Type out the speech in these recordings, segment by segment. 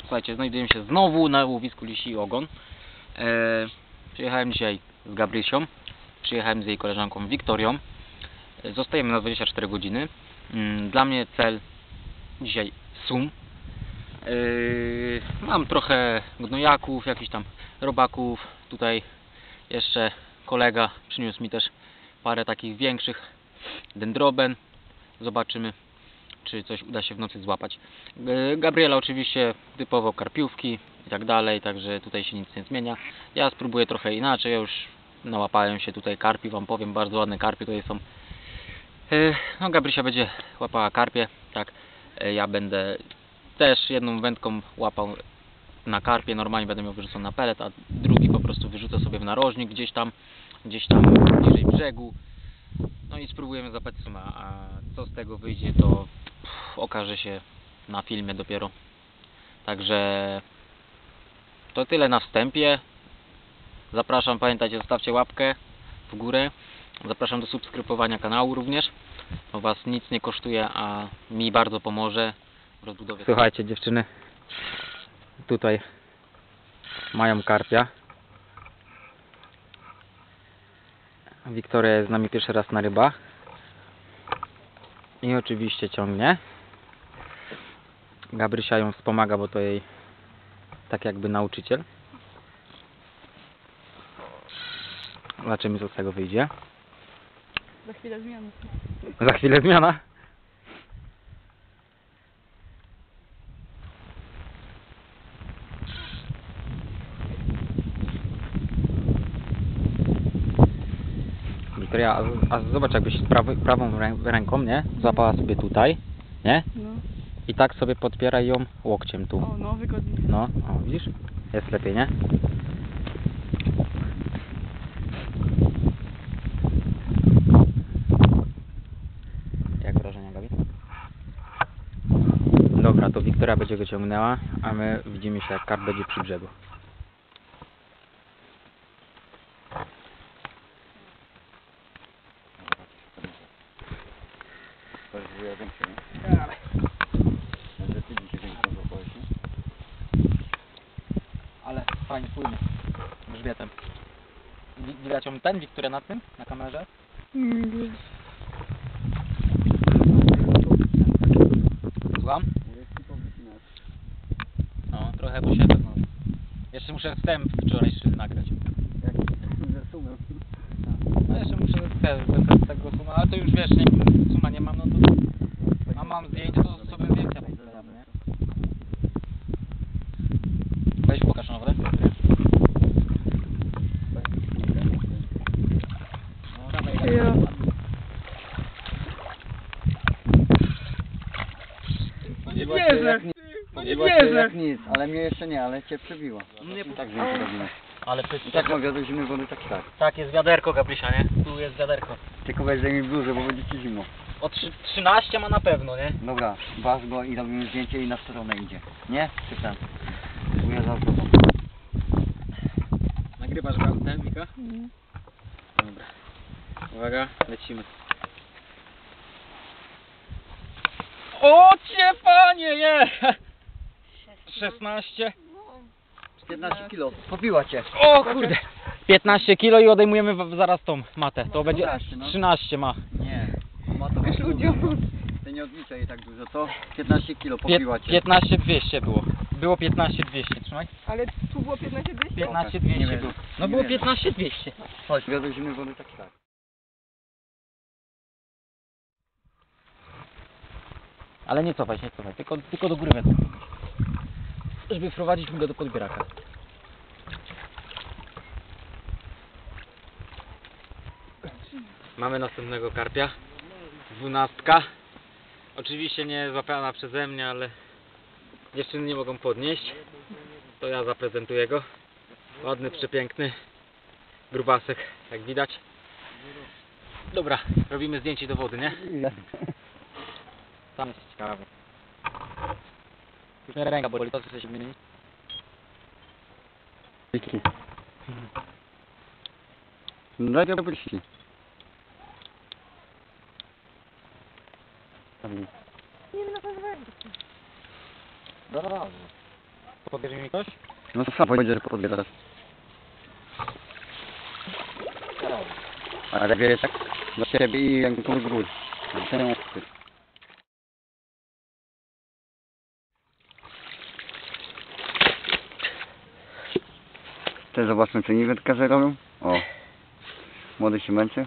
Słuchajcie, znajdujemy się znowu na łowisku Lisi Ogon. Przyjechałem dzisiaj z Gabrysią, przyjechałem z jej koleżanką Wiktorią. Zostajemy na 24 godziny. Dla mnie cel dzisiaj sum. Mam trochę gnojaków, jakichś tam robaków. Tutaj jeszcze kolega przyniósł mi też parę takich większych dendroben. Zobaczymy, czy coś uda się w nocy złapać. Gabriela oczywiście typowo karpiówki i tak dalej, także tutaj się nic nie zmienia. Ja spróbuję trochę inaczej, ja już nałapałem się tutaj karpi, wam powiem, bardzo ładne karpie tutaj są. No Gabrysia będzie łapała karpie, tak. Ja będę też jedną wędką łapał na karpie, normalnie będę miał wyrzucony na pelet, a drugi po prostu wyrzucę sobie w narożnik gdzieś tam bliżej brzegu. No i spróbujemy złapać suma, a co z tego wyjdzie, to okaże się na filmie dopiero. Także to tyle na wstępie. Zapraszam, pamiętajcie, zostawcie łapkę w górę. Zapraszam do subskrybowania kanału również. To was nic nie kosztuje, a mi bardzo pomoże w rozbudowie. Słuchajcie dziewczyny, tutaj mają karpia. Wiktoria jest z nami pierwszy raz na rybach. I oczywiście ciągnie. Gabrysia ją wspomaga, bo to jej tak jakby nauczyciel. Zobaczymy, co z tego wyjdzie. Za chwilę zmiana. Za chwilę zmiana. Wiktoria, a zobacz, jakbyś prawą ręką, nie? Złapała sobie tutaj, nie? No. I tak sobie podpieraj ją łokciem tu. O, no, wygodnie. No, o, widzisz? Jest lepiej, nie? Jak wrażenia, Gabi? Dobra, to Wiktoria będzie go ciągnęła, a my widzimy się, jak karp będzie przy brzegu. To jest wuja większy, nie? Że ty dzisiaj większą złapałeś, nie? Ale fajnie płynie grzbietem. Widać ją ten, Wiktoria, na tym, na kamerze? Słucham? No, trochę posiedzę znowu. Jeszcze muszę wstęp wczorajszy nagrać. Ze sumem. No jeszcze muszę z tego suma, ale to już wiesz, nie, suma nie mam, no to a mam zdjęcie, to sobie zdjęcia podam, nie? Weź pokaż na wodę. No dawaj, Ja. Nie wierzę! Nie wierzę! Jak nic, ale mnie jeszcze nie, ale cię przebiła. Nie, Tak wiem, robimy. ale I tak mogę do zimnej wody, tak. tak, jest wiaderko, Gabrysia, nie? Tu jest wiaderko. Tylko weź mi bluzę, bo będzie ci zimno. O 13 ma na pewno, nie? Dobra, waż go i robimy zdjęcie i na stronę idzie. Nie? Czy ten? Wuja za tobą. Nagrywasz ten, Mika? Dobra. Uwaga, lecimy. O cię panie, je! 16. 15 kilo. Pobiła cię. O kurde! 15 kilo i odejmujemy zaraz tą matę. To będzie 13, no. 13 ma. Nie. Ma to Wiesz, ludziom. Ty nie odliczaj tak dużo, co? 15 kilo pobiła cię. 15 200 było. Było 15 200, trzymaj. Ale tu było 15 200? 15 Nie 200 wiem. było. No Nie było wiem. 15 200. Chodź, ja do zimnej wody, tak. Ale nie cofaj, tylko do góry wezmę. Żeby wprowadzić go do podbieraka. Mamy następnego karpia. 12. Oczywiście nie złapana przeze mnie, ale dziewczyny nie mogą podnieść. To ja zaprezentuję go. Ładny, przepiękny grubasek, jak widać. Dobra, robimy zdjęcie do wody, nie? Tam jest ciekawe. Już mnie ręka boli, to co się zmieni. Daj do bryści. Nie wiem, na pewno. Dobra. Podbierze mi ktoś? No to sam powiedział, że podbie teraz. Ale wieje tak do siebie i ręką z góry. Czemu? Te zobaczmy, co niewędkarze robią. O, młody się męczy.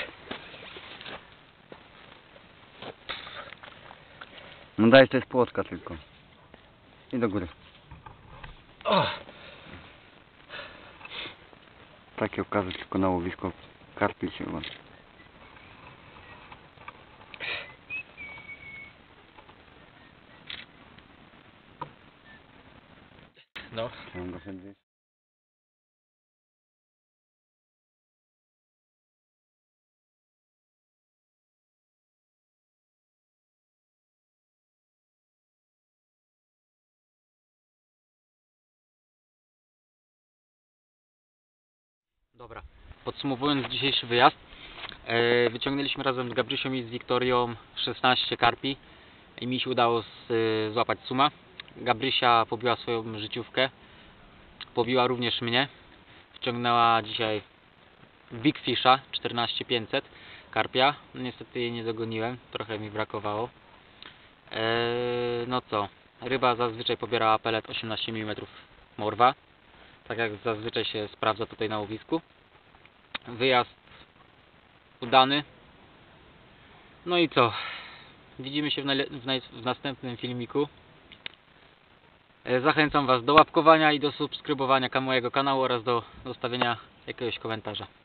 No daj, to jest płotka tylko. I do góry. Takie okazy tylko na łowisko karpi się ma. No. Mam go sobie. Dobra, podsumowując dzisiejszy wyjazd, wyciągnęliśmy razem z Gabrysią i z Wiktorią 16 karpi i mi się udało złapać suma. Gabrysia pobiła swoją życiówkę, pobiła również mnie, wciągnęła dzisiaj Big Fisha 14500 karpia, no niestety jej nie dogoniłem, trochę mi brakowało. No co, ryba zazwyczaj pobierała pelet 18 mm morwa, tak jak zazwyczaj się sprawdza tutaj na łowisku. Wyjazd udany. No i co? Widzimy się w następnym filmiku. Zachęcam Was do łapkowania i do subskrybowania mojego kanału oraz do zostawienia jakiegoś komentarza.